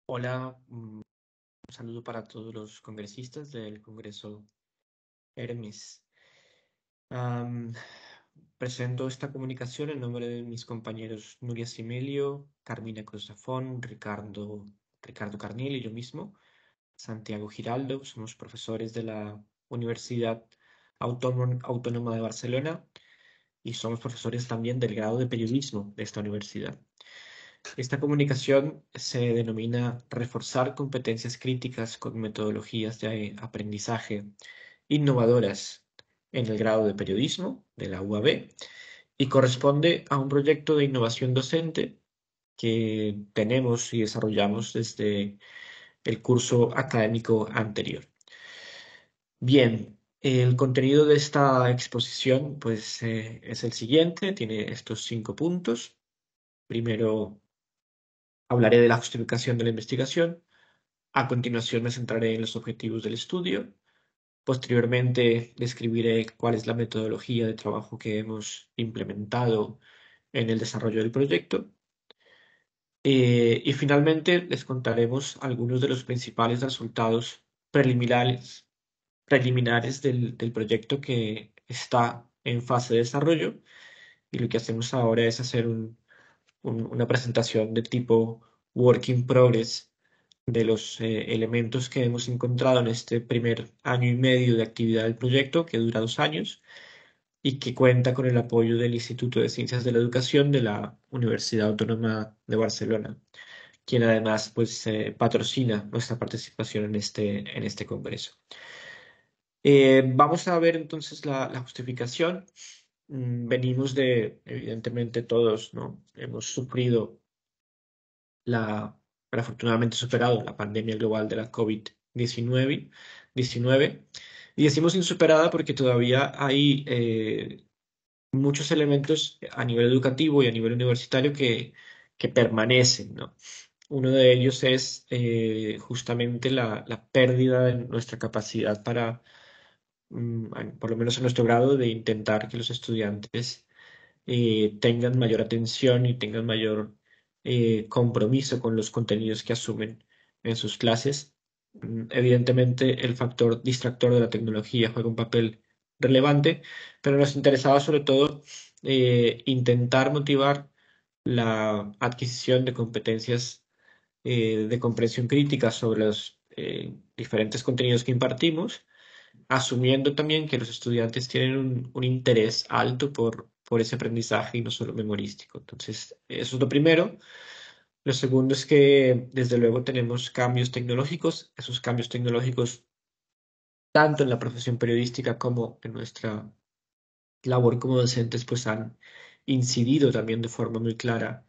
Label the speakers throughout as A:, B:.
A: Hola, un saludo para todos los congresistas del Congreso Hermes. Am, Presento esta comunicación en nombre de mis compañeros Nuria Simelio, Carmina Cruz Zafón, Ricardo Carniel y yo mismo, Santiago Giraldo. Somos profesores de la Universidad Autónoma de Barcelona y somos profesores también del grado de periodismo de esta universidad. Esta comunicación se denomina reforzar competencias críticas con metodologías de aprendizaje innovadoras en el grado de periodismo de la UAB y corresponde a un proyecto de innovación docente que tenemos y desarrollamos desde el curso académico anterior. Bien, el contenido de esta exposición pues, es el siguiente, tiene estos 5 puntos. Primero, hablaré de la justificación de la investigación. A continuación me centraré en los objetivos del estudio. Posteriormente describiré cuál es la metodología de trabajo que hemos implementado en el desarrollo del proyecto. Y finalmente les contaremos algunos de los principales resultados preliminares del proyecto que está en fase de desarrollo. Y lo que hacemos ahora es hacer una presentación de tipo Work in Progress de los elementos que hemos encontrado en este primer año y medio de actividad del proyecto, que dura 2 años y que cuenta con el apoyo del Instituto de Ciencias de la Educación de la Universidad Autónoma de Barcelona, quien además pues, patrocina nuestra participación en este congreso. Vamos a ver entonces la justificación. Venimos evidentemente todos, ¿no? Hemos sufrido pero afortunadamente superado la pandemia global de la COVID-19. Y decimos insuperada porque todavía hay muchos elementos a nivel educativo y a nivel universitario que permanecen, ¿no? Uno de ellos es justamente la pérdida de nuestra capacidad para, por lo menos en nuestro grado, de intentar que los estudiantes tengan mayor atención y tengan mayor compromiso con los contenidos que asumen en sus clases. Evidentemente, el factor distractor de la tecnología juega un papel relevante, pero nos interesaba sobre todo intentar motivar la adquisición de competencias de comprensión crítica sobre los diferentes contenidos que impartimos, asumiendo también que los estudiantes tienen un interés alto por ese aprendizaje y no solo memorístico. Entonces, eso es lo primero. Lo segundo es que, desde luego, tenemos cambios tecnológicos. Esos cambios tecnológicos, tanto en la profesión periodística como en nuestra labor como docentes, pues han incidido también de forma muy clara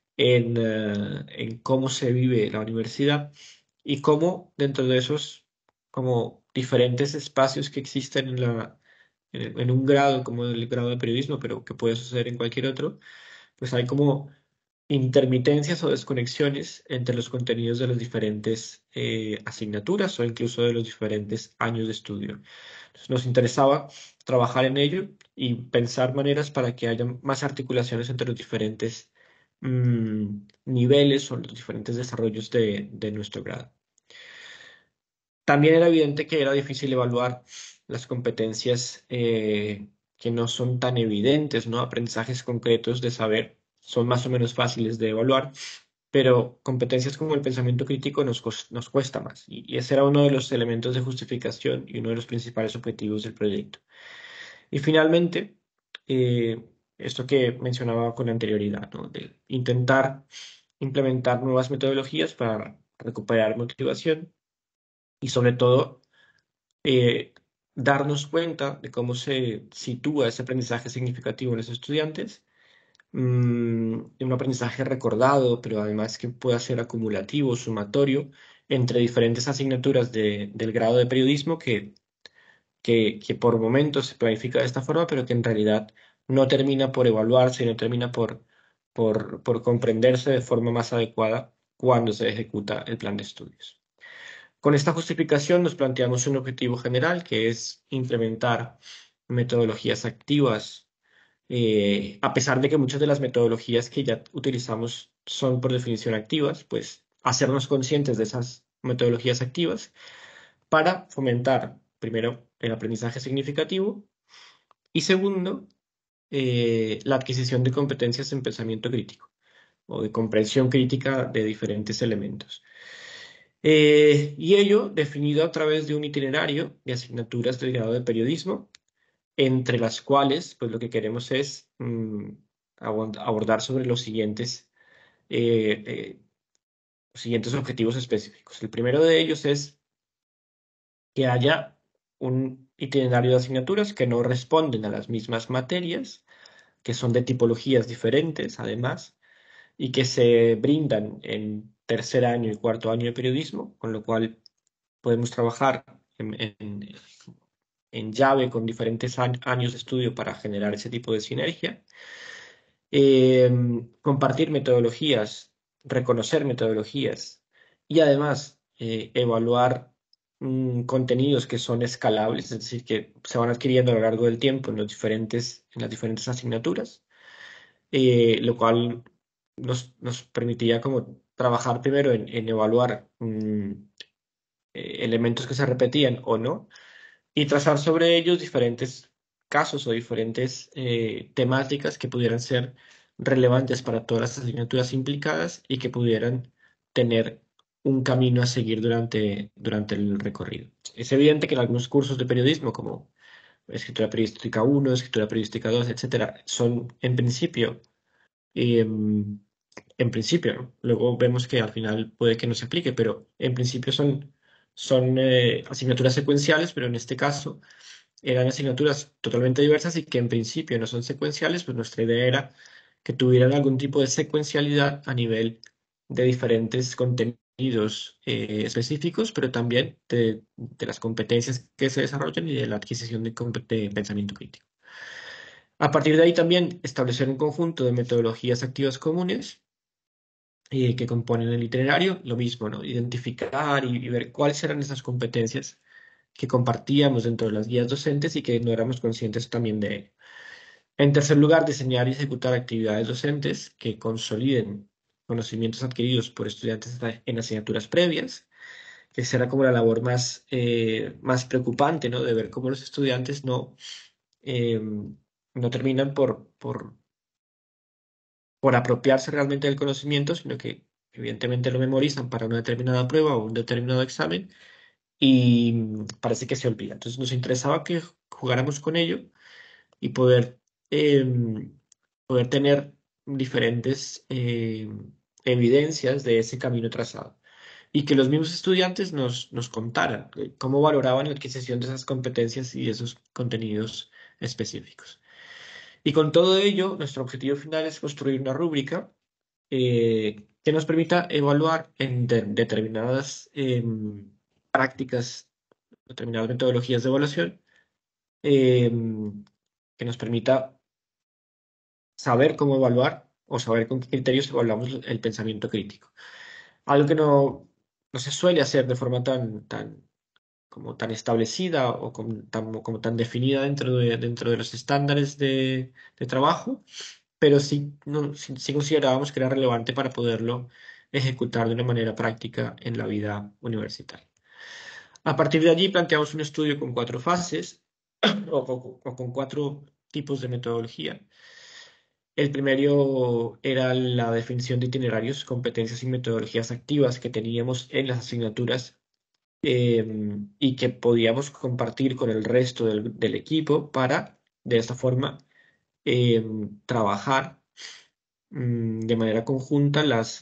A: en cómo se vive la universidad y cómo dentro de esos como diferentes espacios que existen en un grado como el grado de periodismo, pero que puede suceder en cualquier otro, pues hay como intermitencias o desconexiones entre los contenidos de las diferentes asignaturas o incluso de los diferentes años de estudio. Entonces, nos interesaba trabajar en ello y pensar maneras para que haya más articulaciones entre los diferentes niveles o los diferentes desarrollos de nuestro grado. También era evidente que era difícil evaluar las competencias que no son tan evidentes, ¿no? Aprendizajes concretos de saber son más o menos fáciles de evaluar, pero competencias como el pensamiento crítico nos cuesta más. Y ese era uno de los elementos de justificación y uno de los principales objetivos del proyecto. Y finalmente, eh, esto que mencionaba con anterioridad, ¿no? De intentar implementar nuevas metodologías para recuperar motivación y sobre todo eh, darnos cuenta de cómo se sitúa ese aprendizaje significativo en los estudiantes, de un aprendizaje recordado, pero además que pueda ser acumulativo, sumatorio, entre diferentes asignaturas del grado de periodismo que por momentos se planifica de esta forma, pero que en realidad no termina por evaluarse y no termina por comprenderse de forma más adecuada cuando se ejecuta el plan de estudios. Con esta justificación nos planteamos un objetivo general que es implementar metodologías activas, a pesar de que muchas de las metodologías que ya utilizamos son por definición activas, pues hacernos conscientes de esas metodologías activas para fomentar, primero, el aprendizaje significativo y segundo, la adquisición de competencias en pensamiento crítico o de comprensión crítica de diferentes elementos. Y ello definido a través de un itinerario de asignaturas del grado de periodismo, entre las cuales, pues lo que queremos es abordar sobre eh, los siguientes objetivos específicos. El primero de ellos es que haya un itinerario de asignaturas que no responden a las mismas materias, que son de tipologías diferentes, además, y que se brindan en tercer año y cuarto año de periodismo, con lo cual podemos trabajar en llave con diferentes años de estudio para generar ese tipo de sinergia. Compartir metodologías, reconocer metodologías y además evaluar contenidos que son escalables, es decir, que se van adquiriendo a lo largo del tiempo en las diferentes asignaturas, lo cual nos permitiría como trabajar primero en evaluar elementos que se repetían o no y trazar sobre ellos diferentes casos o diferentes temáticas que pudieran ser relevantes para todas las asignaturas implicadas y que pudieran tener un camino a seguir durante el recorrido. Es evidente que en algunos cursos de periodismo, como escritura periodística 1, escritura periodística 2, etcétera, son en principio, ¿no? Luego vemos que al final puede que no se aplique, pero en principio son asignaturas secuenciales, pero en este caso eran asignaturas totalmente diversas y que en principio no son secuenciales, pues nuestra idea era que tuvieran algún tipo de secuencialidad a nivel de diferentes contenidos específicos, pero también de las competencias que se desarrollan y de la adquisición de pensamiento crítico. A partir de ahí también establecer un conjunto de metodologías activas comunes que componen el itinerario, lo mismo, ¿no? Identificar y ver cuáles eran esas competencias que compartíamos dentro de las guías docentes y que no éramos conscientes también de ello. En tercer lugar, diseñar y ejecutar actividades docentes que consoliden conocimientos adquiridos por estudiantes en asignaturas previas, que será como la labor más preocupante, ¿no? De ver cómo los estudiantes eh, no terminan por apropiarse realmente del conocimiento, sino que evidentemente lo memorizan para una determinada prueba o un determinado examen y parece que se olvida. Entonces nos interesaba que jugáramos con ello y em, poder tener diferentes evidencias de ese camino trazado. Y que los mismos estudiantes nos contaran cómo valoraban la adquisición de esas competencias y de esos contenidos específicos. Y con todo ello, nuestro objetivo final es construir una rúbrica que nos permita evaluar en determinadas prácticas, determinadas metodologías de evaluación, que nos permita saber cómo evaluar o saber con qué criterios evaluamos el pensamiento crítico. Algo que no se suele hacer de forma como tan establecida o como tan definida dentro de los estándares de trabajo, pero sí, sí considerábamos que era relevante para poderlo ejecutar de una manera práctica en la vida universitaria. A partir de allí planteamos un estudio con 4 fases o con 4 tipos de metodología. El primero era la definición de itinerarios, competencias y metodologías activas que teníamos en las asignaturas y que podíamos compartir con el resto del equipo para, de esta forma, trabajar de manera conjunta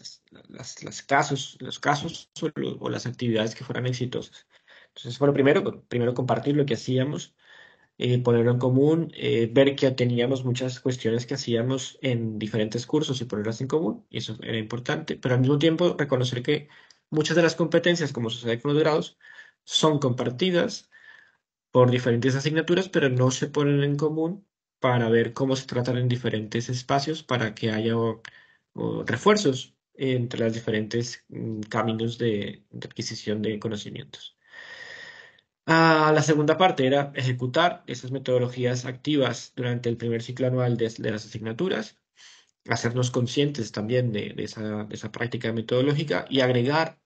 A: los casos o las actividades que fueran exitosas. Entonces, bueno, primero compartir lo que hacíamos, ponerlo en común, ver que teníamos muchas cuestiones que hacíamos en diferentes cursos y ponerlas en común, y eso era importante, pero al mismo tiempo reconocer que muchas de las competencias, como sucede con los grados, son compartidas por diferentes asignaturas, pero no se ponen en común para ver cómo se tratan en diferentes espacios para que haya o refuerzos entre los diferentes caminos de adquisición de conocimientos. La segunda parte era ejecutar esas metodologías activas durante el primer ciclo anual de las asignaturas hacernos conscientes también de esa práctica metodológica y agregar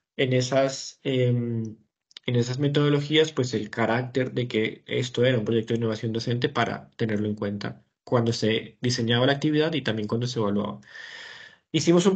A: en esas metodologías, pues el carácter de que esto era un proyecto de innovación docente para tenerlo en cuenta cuando se diseñaba la actividad y también cuando se evaluaba. Hicimos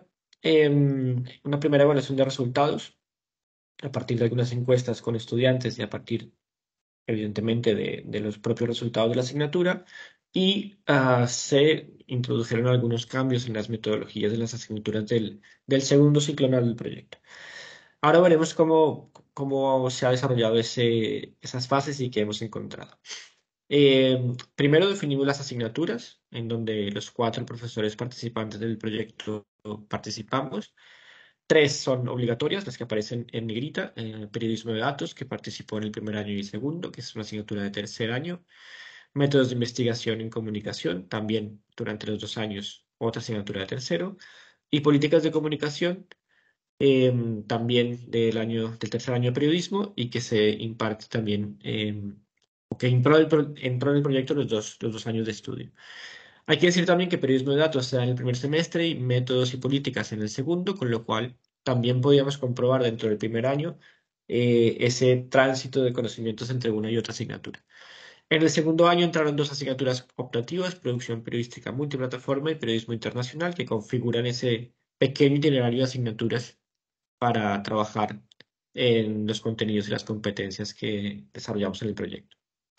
A: una primera evaluación de resultados a partir de algunas encuestas con estudiantes y a partir, evidentemente, de los propios resultados de la asignatura y se introdujeron algunos cambios en las metodologías de las asignaturas del segundo ciclo anual del proyecto. Ahora veremos cómo se ha desarrollado esas fases y qué hemos encontrado. Primero definimos las asignaturas, en donde los 4 profesores participantes del proyecto participamos. 3 son obligatorias, las que aparecen en negrita. Periodismo de datos, que participó en el primer año y segundo, que es una asignatura de tercer año. Métodos de investigación en comunicación, también durante los 2 años, otra asignatura de tercero. Y políticas de comunicación, también del tercer año de periodismo y que se imparte también, o que entró en el proyecto los dos años de estudio. Hay que decir también que periodismo de datos está en el primer semestre y métodos y políticas en el segundo, con lo cual también podíamos comprobar dentro del primer año ese tránsito de conocimientos entre una y otra asignatura. En el segundo año entraron 2 asignaturas optativas, producción periodística multiplataforma y periodismo internacional, que configuran ese pequeño itinerario de asignaturas para trabajar en los contenidos y las competencias que desarrollamos en el proyecto.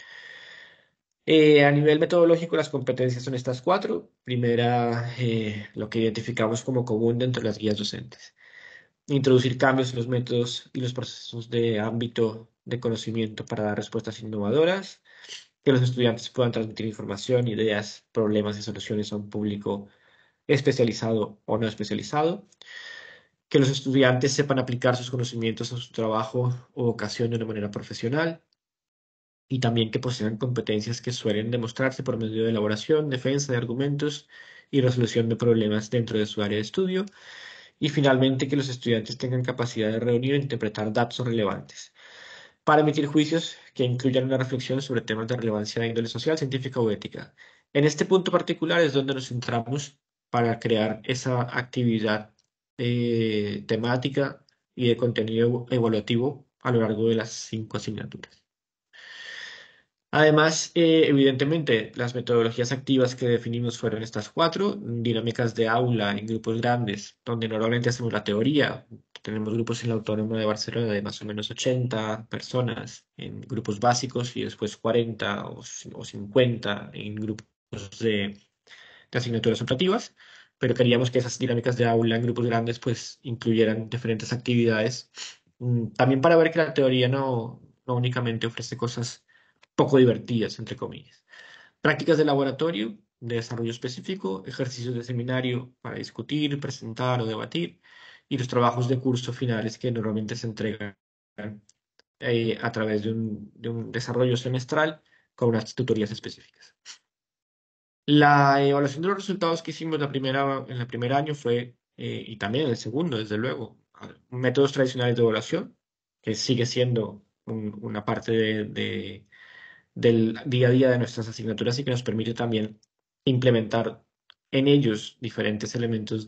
A: A nivel metodológico, las competencias son estas 4. Primera, lo que identificamos como común dentro de las guías docentes. Introducir cambios en los métodos y los procesos de ámbito de conocimiento para dar respuestas innovadoras, que los estudiantes puedan transmitir información, ideas, problemas y soluciones a un público especializado o no especializado, que los estudiantes sepan aplicar sus conocimientos a su trabajo o vocación de una manera profesional y también que posean competencias que suelen demostrarse por medio de elaboración, defensa de argumentos y resolución de problemas dentro de su área de estudio. Y finalmente que los estudiantes tengan capacidad de reunir e interpretar datos relevantes para emitir juicios que incluyan una reflexión sobre temas de relevancia de índole social, científica o ética. En este punto particular es donde nos centramos para crear esa actividad temática y de contenido evaluativo a lo largo de las 5 asignaturas. Además, evidentemente, las metodologías activas que definimos fueron estas 4: dinámicas de aula en grupos grandes, donde normalmente hacemos la teoría. Tenemos grupos en la Autónoma de Barcelona de más o menos 80 personas en grupos básicos y después 40 o 50 en grupos de asignaturas optativas, pero queríamos que esas dinámicas de aula en grupos grandes pues incluyeran diferentes actividades, también para ver que la teoría no únicamente ofrece cosas poco divertidas, entre comillas. Prácticas de laboratorio, de desarrollo específico, ejercicios de seminario para discutir, presentar o debatir, y los trabajos de curso finales que normalmente se entregan a través de un desarrollo semestral con unas tutorías específicas. La evaluación de los resultados que hicimos en el primer año fue, y también en el segundo, desde luego, métodos tradicionales de evaluación, que sigue siendo una parte del día a día de nuestras asignaturas y que nos permite también implementar en ellos diferentes elementos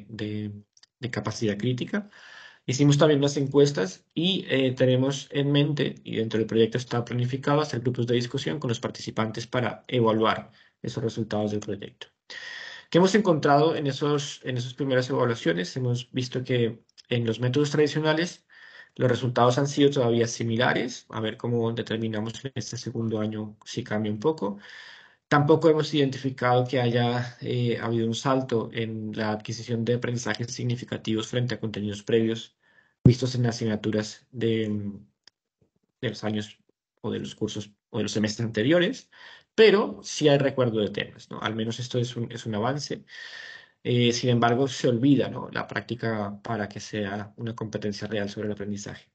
A: de capacidad crítica. Hicimos también unas encuestas y tenemos en mente, y dentro del proyecto está planificado, hacer grupos de discusión con los participantes para evaluar esos resultados del proyecto. ¿Qué hemos encontrado en esas primeras evaluaciones? Hemos visto que en los métodos tradicionales los resultados han sido todavía similares. A ver cómo determinamos en este segundo año si cambia un poco. Tampoco hemos identificado que haya habido un salto en la adquisición de aprendizajes significativos frente a contenidos previos vistos en las asignaturas de los años o de los cursos o de los semestres anteriores, pero sí hay recuerdo de temas, ¿no? Al menos esto es un avance. Sin embargo, se olvida, ¿no?, la práctica para que sea una competencia real sobre el aprendizaje.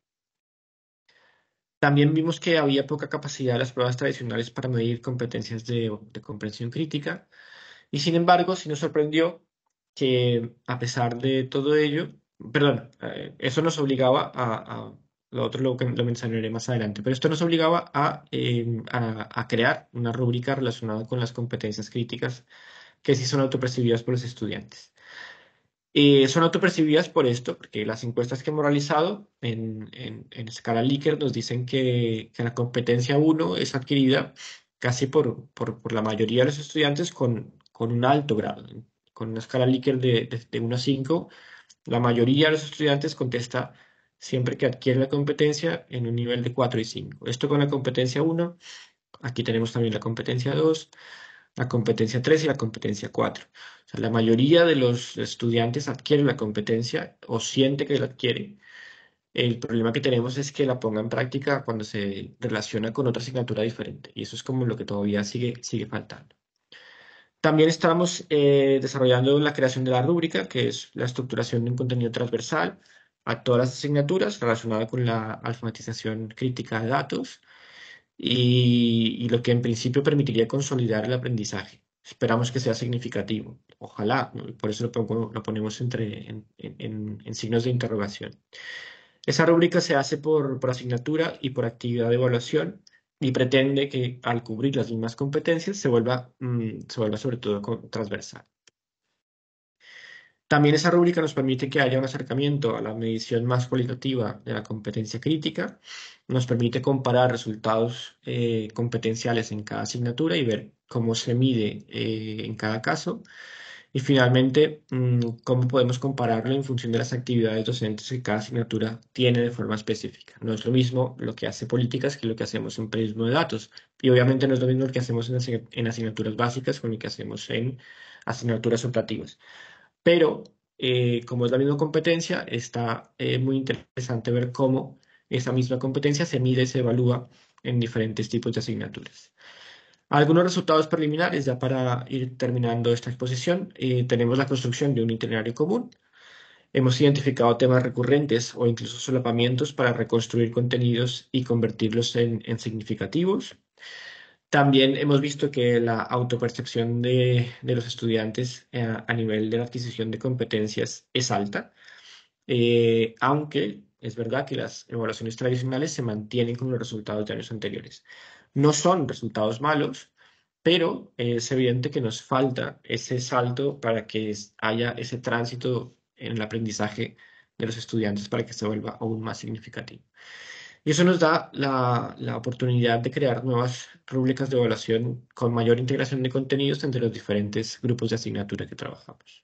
A: También vimos que había poca capacidad de las pruebas tradicionales para medir competencias de comprensión crítica. Y sin embargo, sí nos sorprendió que a pesar de todo ello, perdón, eso nos obligaba lo otro lo mencionaré más adelante, pero esto nos obligaba a crear una rúbrica relacionada con las competencias críticas que sí son autopercibidas por los estudiantes. Son autopercibidas por esto, porque las encuestas que hemos realizado en escala Likert nos dicen que la competencia 1 es adquirida casi por la mayoría de los estudiantes con un alto grado. Con una escala Likert de 1 a 5, la mayoría de los estudiantes contesta siempre que adquiere la competencia en un nivel de 4 y 5. Esto con la competencia 1. Aquí tenemos también la competencia 2, la competencia 3 y la competencia 4. O sea, la mayoría de los estudiantes adquiere la competencia o siente que la adquiere. El problema que tenemos es que la ponga en práctica cuando se relaciona con otra asignatura diferente. Y eso es como lo que todavía sigue faltando. También estamos desarrollando la creación de la rúbrica, que es la estructuración de un contenido transversal a todas las asignaturas relacionada con la alfabetización crítica de datos y lo que en principio permitiría consolidar el aprendizaje. Esperamos que sea significativo. Ojalá, ¿no? Por eso lo ponemos en signos de interrogación. Esa rúbrica se hace por asignatura y por actividad de evaluación y pretende que al cubrir las mismas competencias se vuelva sobre todo transversal. También esa rúbrica nos permite que haya un acercamiento a la medición más cualitativa de la competencia crítica, nos permite comparar resultados competenciales en cada asignatura y ver cómo se mide en cada caso. Y finalmente, cómo podemos compararlo en función de las actividades docentes que cada asignatura tiene de forma específica. No es lo mismo lo que hace políticas que lo que hacemos en periodismo de datos. Y obviamente no es lo mismo lo que hacemos en asignaturas básicas con lo que hacemos en asignaturas optativas. Pero como es la misma competencia, está muy interesante ver cómo esa misma competencia se mide y se evalúa en diferentes tipos de asignaturas. Algunos resultados preliminares, ya para ir terminando esta exposición, tenemos la construcción de un itinerario común. Hemos identificado temas recurrentes o incluso solapamientos para reconstruir contenidos y convertirlos en significativos. También hemos visto que la autopercepción de los estudiantes a nivel de la adquisición de competencias es alta, aunque es verdad que las evaluaciones tradicionales se mantienen con los resultados de años anteriores. No son resultados malos, pero es evidente que nos falta ese salto para que haya ese tránsito en el aprendizaje de los estudiantes para que se vuelva aún más significativo. Y eso nos da la oportunidad de crear nuevas rúbricas de evaluación con mayor integración de contenidos entre los diferentes grupos de asignatura que trabajamos.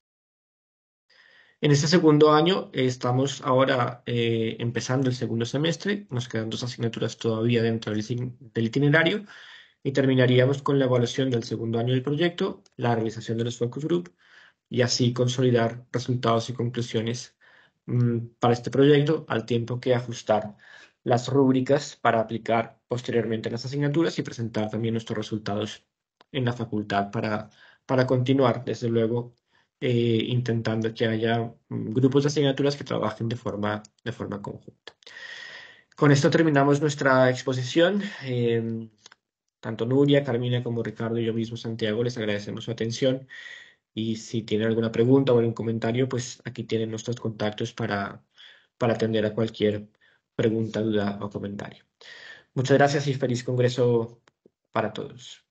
A: En este segundo año estamos ahora empezando el segundo semestre, nos quedan 2 asignaturas todavía dentro del itinerario y terminaríamos con la evaluación del segundo año del proyecto, la realización de los focus group y así consolidar resultados y conclusiones para este proyecto, al tiempo que ajustar las rúbricas para aplicar posteriormente en las asignaturas y presentar también nuestros resultados en la facultad para continuar, desde luego, intentando que haya grupos de asignaturas que trabajen de forma conjunta. Con esto terminamos nuestra exposición. Tanto Nuria, Carmina como Ricardo y yo mismo, Santiago, les agradecemos su atención. Y si tienen alguna pregunta o algún comentario, pues aquí tienen nuestros contactos para atender a cualquier pregunta, duda o comentario. Muchas gracias y feliz congreso para todos.